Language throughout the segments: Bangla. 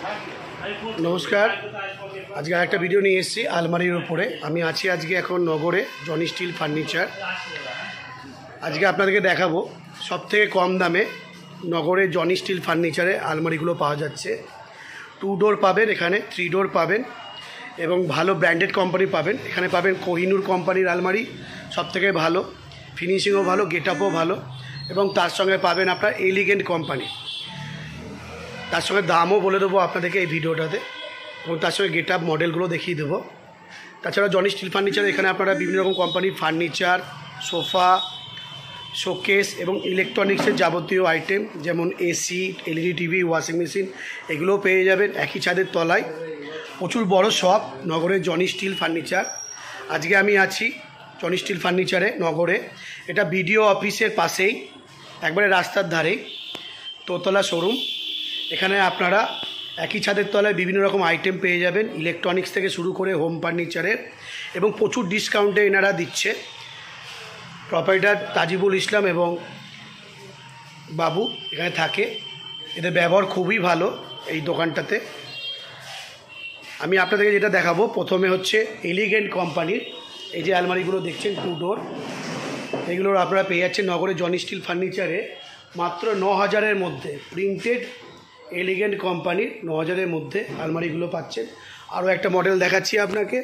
নমস্কার। আজকে আরেকটা ভিডিও নিয়ে এসেছি আলমারির উপরে। আমি আছি আজকে এখন নগরে জনি স্টিল ফার্নিচার। আজকে আপনাদেরকে দেখাবো সবথেকে কম দামে নগরে জনি স্টিল ফার্নিচারে আলমারিগুলো পাওয়া যাচ্ছে। 2 ডোর পাবেন, এখানে 3 ডোর পাবেন এবং ভালো ব্র্যান্ডেড কোম্পানি পাবেন। এখানে পাবেন কোহিনুর কোম্পানির আলমারি, সবথেকে ভালো, ফিনিশিংও ভালো, গেট আপও ভালো এবং তার সঙ্গে পাবেন আপনার এলিগেন্ট কোম্পানি। তার সঙ্গে দামও বলে দেবো আপনাদেরকে এই ভিডিওটাতে এবং তার সঙ্গে গেট আপ মডেলগুলো দেখিয়ে দেবো। তাছাড়া জনি স্টিল ফার্নিচার এখানে আপনারা বিভিন্ন রকম কোম্পানির ফার্নিচার, সোফা, শোকেস এবং ইলেকট্রনিক্সের যাবতীয় আইটেম যেমন AC, LED TV, washing machine এগুলোও পেয়ে যাবেন একই ছাদের তলায়। প্রচুর বড় শপ নগরের জনি স্টিল ফার্নিচার। আজকে আমি আছি জনি স্টিল ফার্নিচারে নগরে। এটা বিডিও অফিসের পাশেই, একবারে রাস্তার ধারেই দোতলা শোরুম। এখানে আপনারা একই ছাদের তলায় বিভিন্ন রকম আইটেম পেয়ে যাবেন, ইলেকট্রনিক্স থেকে শুরু করে হোম ফার্নিচারের, এবং প্রচুর ডিসকাউন্টে এনারা দিচ্ছে। প্রপাইটার তাজিবুল ইসলাম এবং বাবু এখানে থাকে, এদের ব্যবহার খুবই ভালো এই দোকানটাতে। আমি আপনাদেরকে যেটা দেখাবো প্রথমে হচ্ছে এলিগেন্ট কোম্পানির এই যে আলমারিগুলো দেখছেন 2 ডোর, এগুলোর আপনারা পেয়ে যাচ্ছেন নগরে জনি স্টিল ফার্নিচারে মাত্র 9000-এর মধ্যে। প্রিন্টেড এলিগেন্ট কোম্পানির 9000-এর মধ্যে আলমারিগুলো পাচ্ছেন। আরও একটা মডেল দেখাচ্ছি আপনাকে,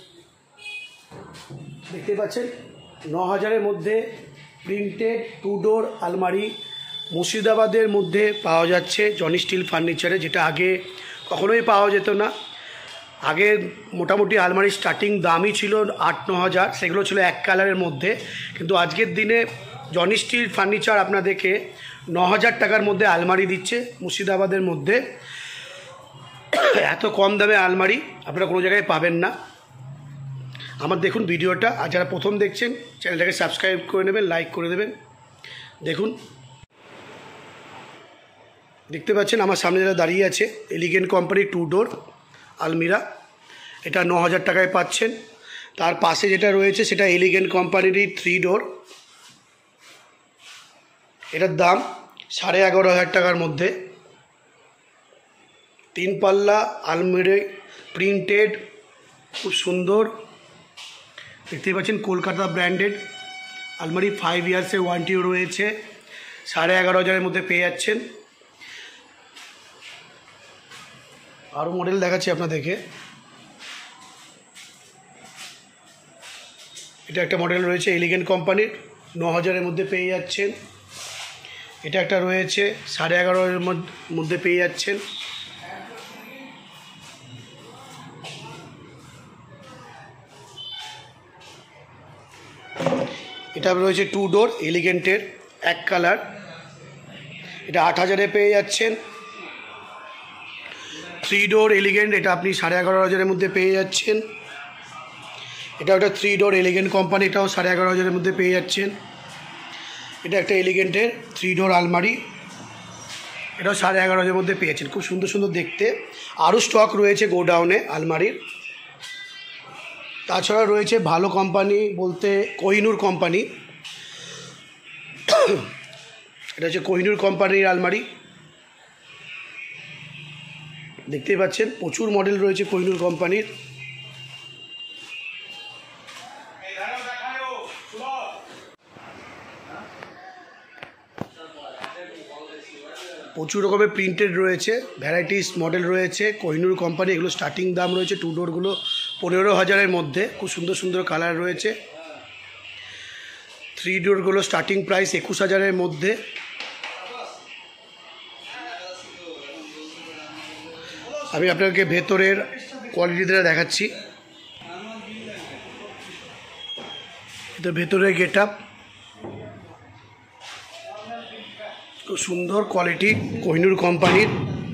দেখতে পাচ্ছেন 9000-এর মধ্যে প্রিন্টেড 2 ডোর আলমারি মুর্শিদাবাদের মধ্যে পাওয়া যাচ্ছে জনি স্টিল ফার্নিচারে, যেটা আগে কখনোই পাওয়া যেত না। আগে মোটামুটি আলমারির স্টার্টিং দামই ছিল 8-9 হাজার, সেগুলো ছিল এক কালারের মধ্যে। কিন্তু আজকের দিনে জনি স্টিল ফার্নিচার আপনাদেরকে 9000 টাকার মধ্যে আলমারি দিচ্ছে মুর্শিদাবাদের মধ্যে। এত কম দামে আলমারি আপনারা কোনো জায়গায় পাবেন না। আমার দেখুন ভিডিওটা, আর যারা প্রথম দেখছেন চ্যানেলটাকে সাবস্ক্রাইব করে নেবেন, লাইক করে দেবেন। দেখুন, দেখতে পাচ্ছেন আমার সামনে যারা দাঁড়িয়ে আছে, এলিগেন্ট কোম্পানির 2 ডোর আলমিরা, এটা 9000 টাকায় পাচ্ছেন। তার পাশে যেটা রয়েছে সেটা এলিগেন্ট কোম্পানিরই 3 ডোর, এটার দাম 11,500 টাকার মধ্যে। 3 পাল্লা আলমিরা, প্রিন্টেড, খুব সুন্দর, দেখতেই পাচ্ছেন কলকাতা ব্র্যান্ডেড আলমারি। 5 ইয়ার্সের ওয়ারেন্টিও রয়েছে। 11,500-এর মধ্যে পেয়ে যাচ্ছেন। আরও মডেল দেখাচ্ছি আপনাদেরকে। এটা একটা মডেল রয়েছে এলিগেন্ট কোম্পানির, 9000-এর মধ্যে পেয়ে যাচ্ছেন। এটা একটা রয়েছে 11,500-এর মধ্যে পেয়ে যাচ্ছেন। এটা রয়েছে 2 ডোর এলিগেন্টের এক কালার, এটা 8000-এ পেয়ে যাচ্ছেন। 3 ডোর এলিগেন্ট, এটা আপনি 11,500-এর মধ্যে পেয়ে যাচ্ছেন। এটা একটা 3 ডোর এলিগেন্ট কোম্পানি, এটাও 11,500-এর মধ্যে পেয়ে যাচ্ছেন। এটা একটা এলিগেন্টের 3 ডোর আলমারি, এটাও 11,500-এর মধ্যে পেয়ে যাচ্ছেন। খুব সুন্দর সুন্দর দেখতে। আরও স্টক রয়েছে গোডাউনে আলমারির। তাছাড়া রয়েছে ভালো কোম্পানি বলতে কোহিনুর কোম্পানি, এটা হচ্ছে কোহিনুর কোম্পানির আলমারি, দেখতেই পাচ্ছেন প্রচুর মডেল রয়েছে কোহিনুর কোম্পানির। প্রচুর রকমের প্রিন্টেড রয়েছে, ভ্যারাইটিস মডেল রয়েছে কোহিনুর কোম্পানি। এগুলো স্টার্টিং দাম রয়েছে 2 ডোরগুলো 15,000-এর মধ্যে। খুব সুন্দর সুন্দর কালার রয়েছে। 3 ডোরগুলো স্টার্টিং প্রাইস 21,000-এর মধ্যে। আমি আপনাকে ভেতরের কোয়ালিটিটা দেখাচ্ছি। এটা ভেতরের গেট আপ, খুব সুন্দর কোয়ালিটি কোহিনুর কোম্পানির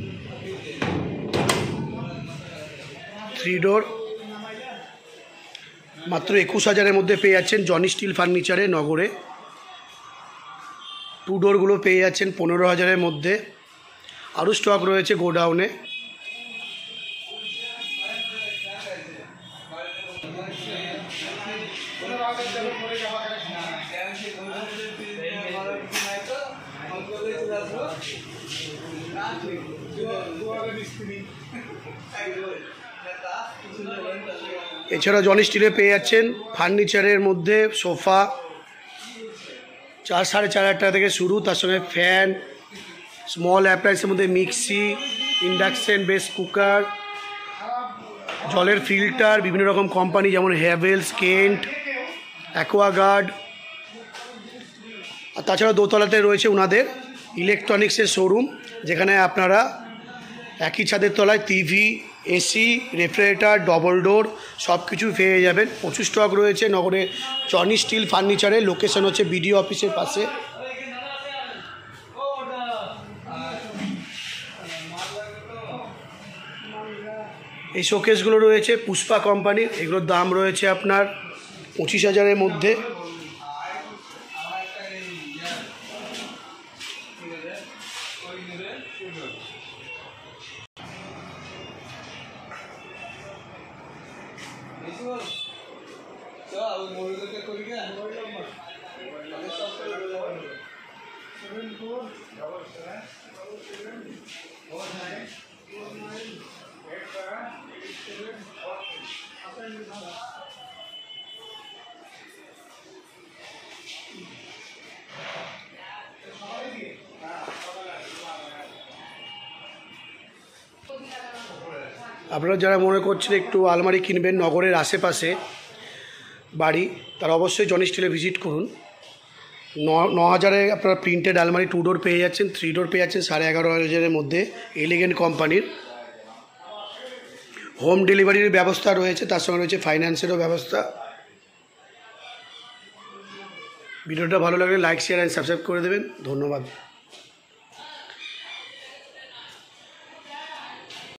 3 ডোর, মাত্র 21,000-এর মধ্যে পেয়ে যাচ্ছেন জনি স্টিল ফার্নিচারে নগরে। 2 ডোরগুলো পেয়ে যাচ্ছেন 15,000-এর মধ্যে। আরও স্টক রয়েছে গোডাউনে। এছাড়া জনি স্টিলে পেয়ে যাচ্ছেন ফার্নিচারের মধ্যে সোফা 4-4.5 টাকা থেকে শুরু, তার সঙ্গে ফ্যান, স্মল অ্যাপ্লায়েন্সের মধ্যে মিক্সি, ইন্ডাকশন বেস কুকার, জলের ফিল্টার, বিভিন্ন রকম কোম্পানি যেমন হ্যাভেলস, কেন্ট, অ্যাকোয়াগার্ড। আর তাছাড়া দোতলাতে রয়েছে ওনাদের ইলেকট্রনিক্সের শোরুম, যেখানে আপনারা একই ছাদের তলায় TV, AC, refrigerator, double door সব কিছু পেয়ে যাবেন। প্রচুর স্টক রয়েছে নগরে জনি স্টিল ফার্নিচারের। লোকেশন হচ্ছে বিডিও অফিসের পাশে। এই শোকেসগুলো রয়েছে পুষ্পা কোম্পানির, এগুলোর দাম রয়েছে আপনার 25,000-এর মধ্যে। আপনারা যারা মনে করছেন একটু আলমারি কিনবেন নগরের আশেপাশে বাড়ি, তারা অবশ্যই জনি স্টিলে ভিজিট করুন। 9,000-এ আপনারা প্রিন্টেড আলমারি 2 ডোর পেয়ে যাচ্ছেন, 3 ডোর পেয়ে যাচ্ছেন 11,500-এর মধ্যে এলিগেন্ট কোম্পানির। হোম ডেলিভারির ব্যবস্থা রয়েছে, তার সঙ্গে রয়েছে ফাইন্যান্সেরও ব্যবস্থা। ভিডিওটা ভালো লাগলে লাইক, শেয়ার অ্যান্ড সাবস্ক্রাইব করে দেবেন। ধন্যবাদ।